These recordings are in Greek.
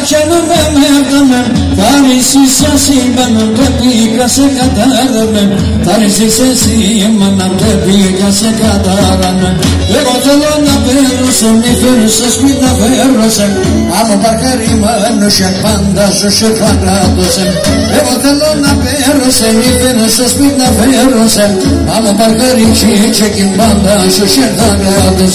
se catarme, tarisi sesi manam te piga se catarme. Luego te lo naveros, mi ferros, spina ferros, amo barcari mano, champanda, chocolatos. Luego te lo naveros, mi ferros, spina ferros, amo barcari chiche, banda, chocolatos.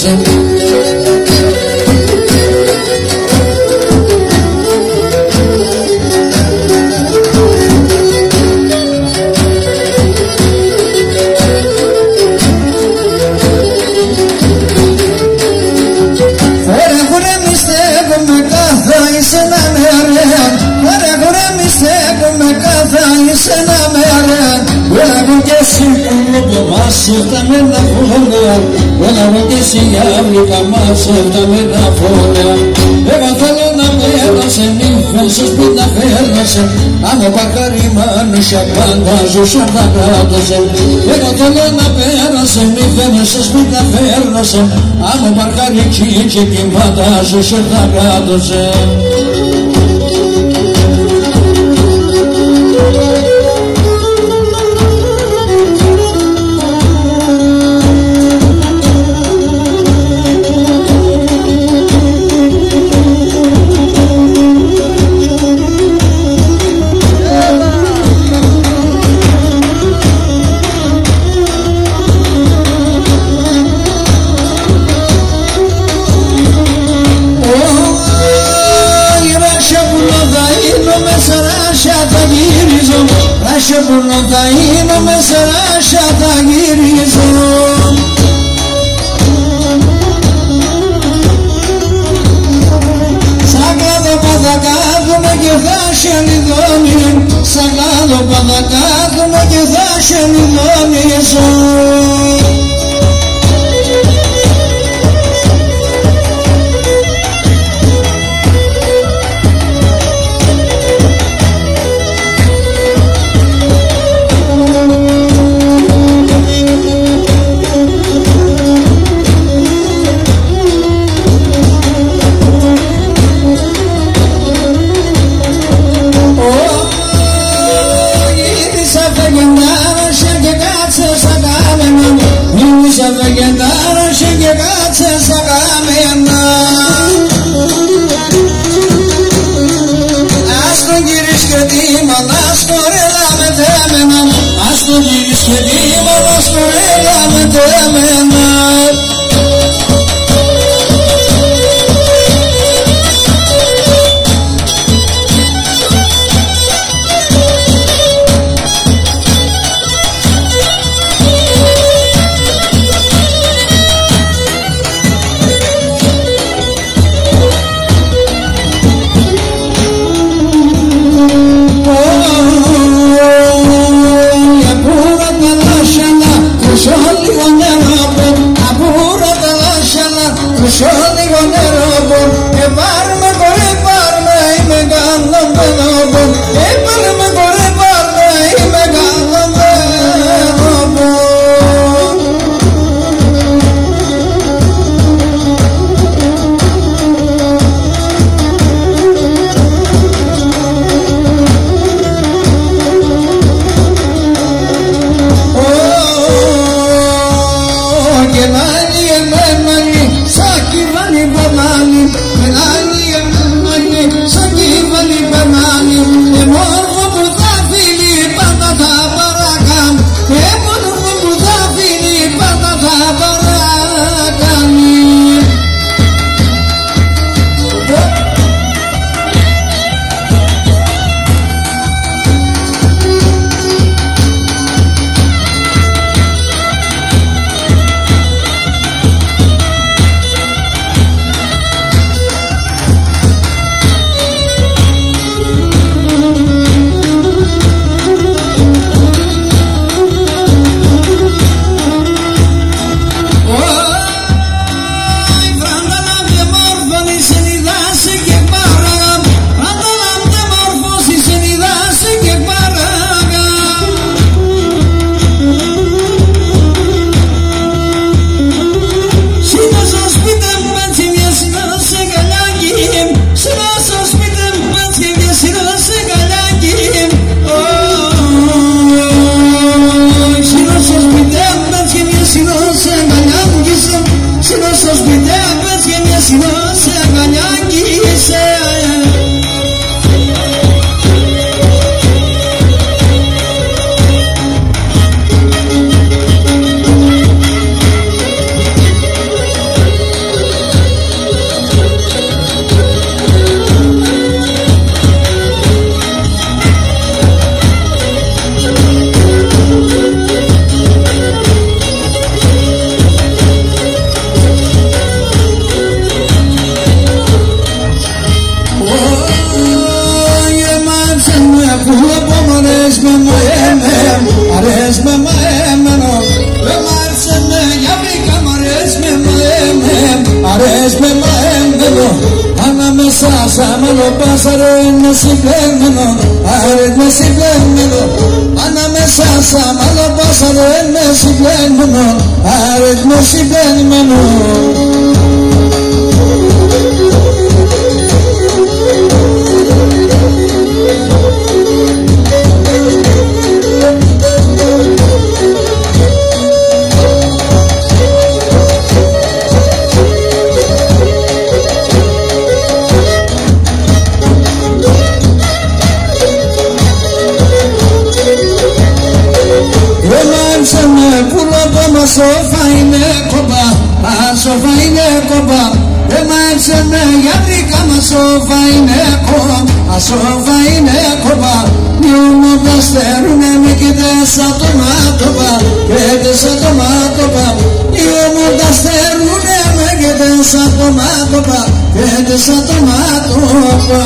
También la folia, buena noticia, única más, también la folia. Levantalo na mela, sem infâncias, pinta velas, amo bacarimano, chapanda, juxandagradas. Levantalo na mela, sem infâncias, pinta velas, amo bacarimano, quimbada, juxandagradas. Şaburno'dayım mesela şata giriyorsun. Sagrado badagado me gevasha nidonin, sagrado badagado me gevasha nidonin. σιπλέμενο ανάμεσα σ' αμαλοπάσα ρε είναι σιπλέμενο άρε είναι σιπλέμενο ανάμεσα σ' αμαλοπάσα ρε είναι σιπλέμενο άρε είναι σιπλέμενο Σοφά είναι κομπά, σοφά είναι κομπά. Έμαξε με γιατρικά μα σοφά είναι κομπά, σοφά είναι κομπά. Νιώμο πλαστέρουνε με κοίτες σαν το μάτωπα, κοίτες σαν το μάτωπα. Νιώμο πλαστέρουνε με κοίτες σαν το μάτωπα, κοίτες σαν το μάτωπα.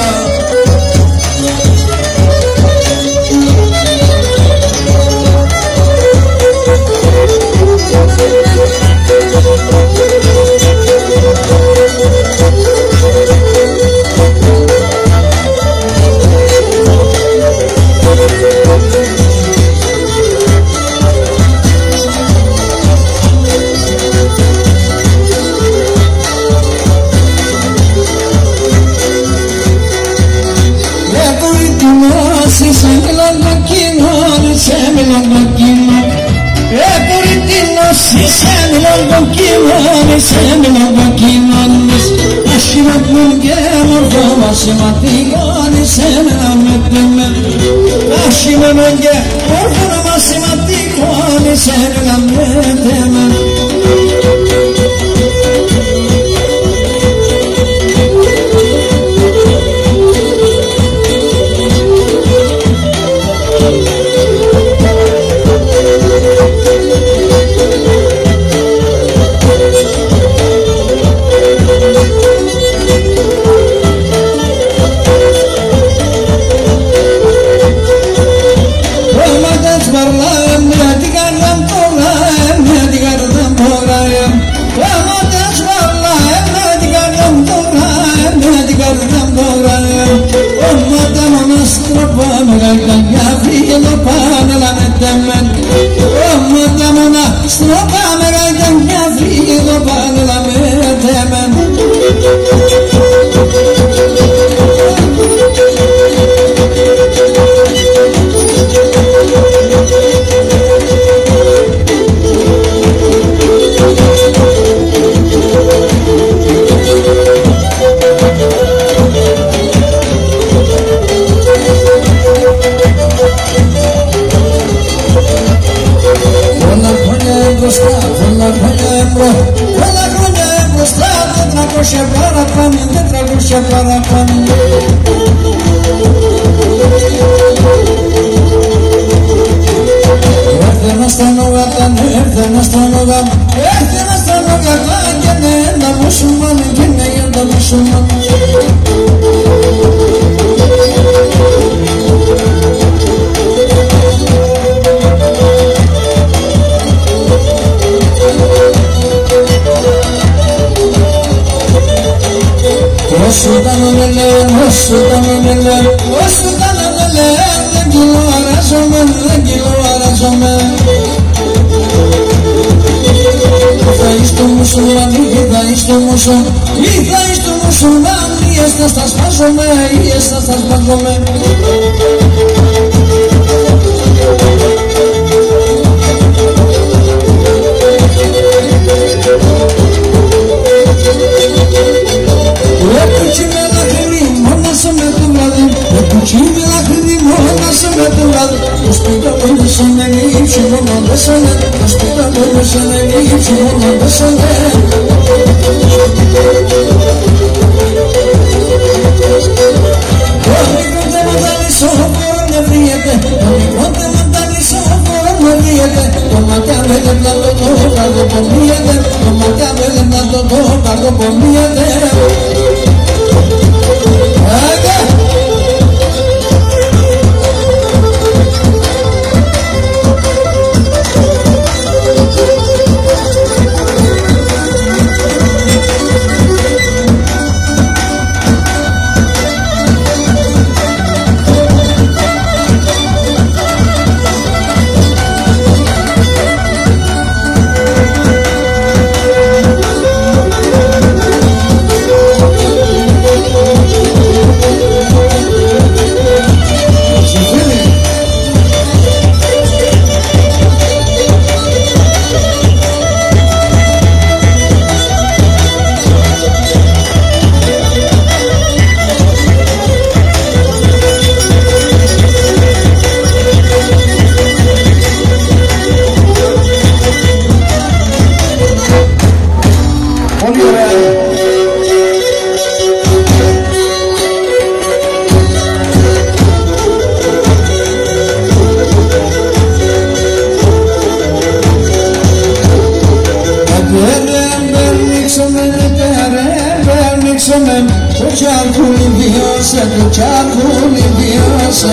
somem, Charcul viose, charcul viose.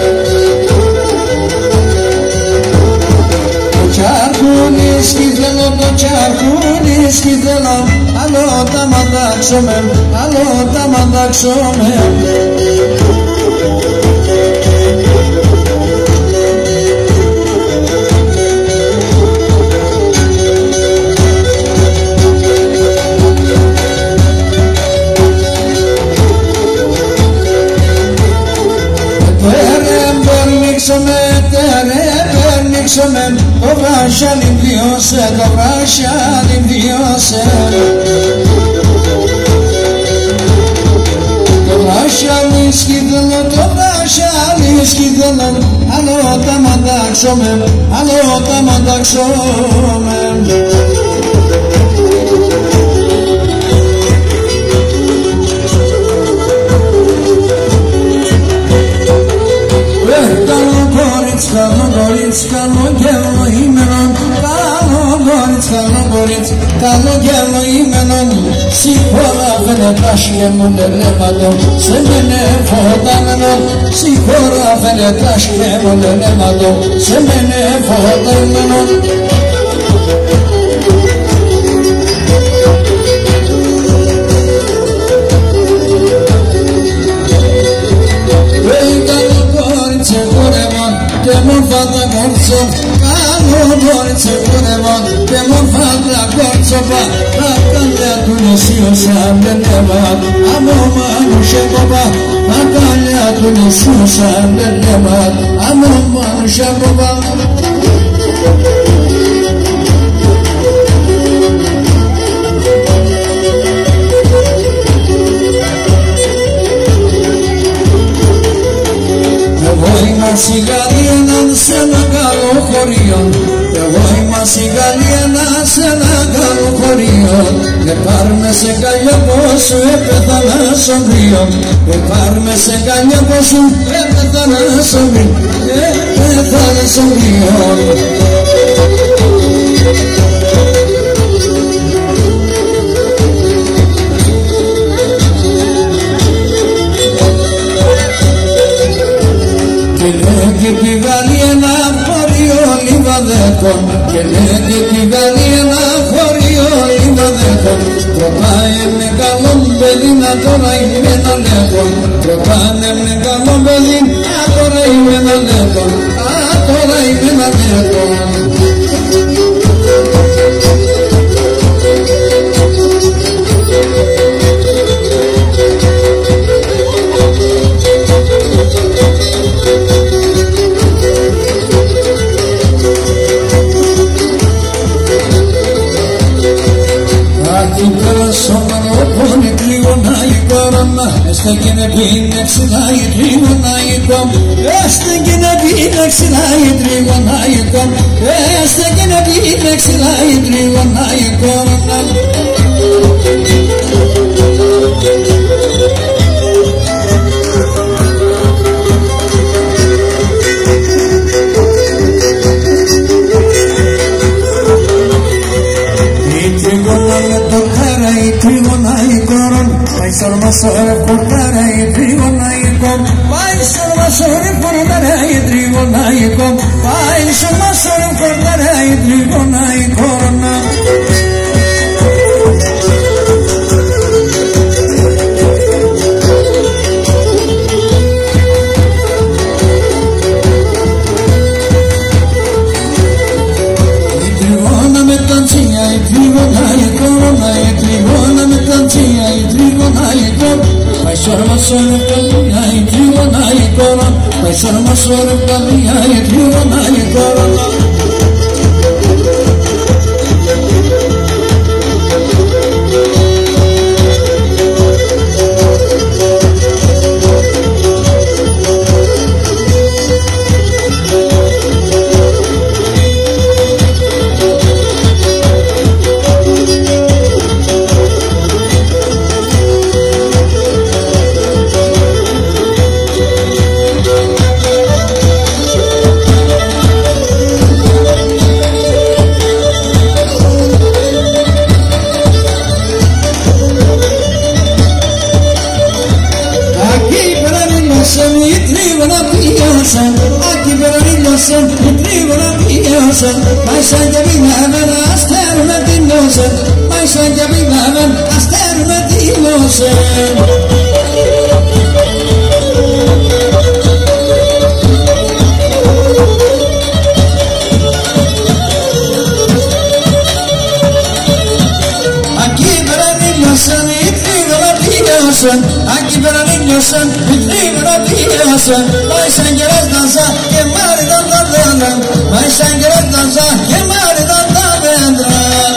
Charcul ischidelo, charcul ischidelo, alo tamadak somem, alo tamadak somem. Somem, obrașalim viose, obrașalim viose. Obrașalim schidălă, obrașalim schidălă, alo tamadak somem, alo tamadak somem. Καλό γέλο ήμενον, συγχώρα φαινετάσχεμον ελέματον, σε μένε φωτάμενον, συγχώρα φαινετάσχεμον ελέματον, σε μένε φωτάμενον. Demon fata corso, calo dorse corevon. Demon fata corso ba, accalia tu nesio sande levat. Amo manushe baba, accalia tu nesio sande levat. Amo manushe baba. Σιγαλιένα σε ένα καλό χωριό, εγώ είμαι σιγαλιένα σε ένα καλό χωριό. Δεν πάρουμε σε καλιά πόσο έπεθανα σοβρίο, δεν πάρουμε σε καλιά πόσο έπεθανα σοβρίο, έπεθανα σοβρίο. Και πηγάλει ένα χωριό λιβαδέκον, και λέγε πηγάλει ένα χωριό λιβαδέκον. Τροπάει με καλό παιδί να τώρα είμαι ένα λέκον, τροπάνε με καλό παιδί να τώρα είμαι ένα λέκον, α τώρα είμαι ένα λέκον. Este gene bine xilai trigonai kom, este gene bine xilai trigonai kom, este gene bine xilai trigonai kom. Sarmasore portarai trigonai kom, vai sarmasore portarai trigonai kom, vai sarmasore portarai trigonai kom. Trigona me tancia, trigonai koronai, trigona me tancia, trigonai kom. Vai sarmasore portarai trigonai kom, vai sarmasore portarai trigonai kom. Beranillosen, itrivana piyosen, aki beranillosen, itrivana piyosen, Maysan jabilamen asterme dinlosen, Maysan jabilamen asterme dinlosen. Aquí para niños son libros piensan, hay sangre danza, que madre danza vendrán, hay sangre danza, que madre danza vendrán.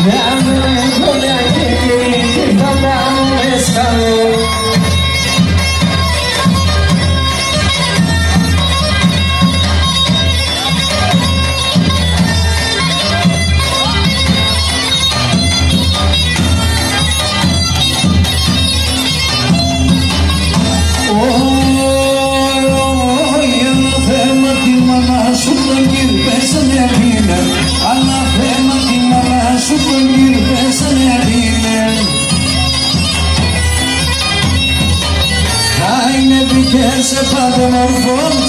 Se padre morfón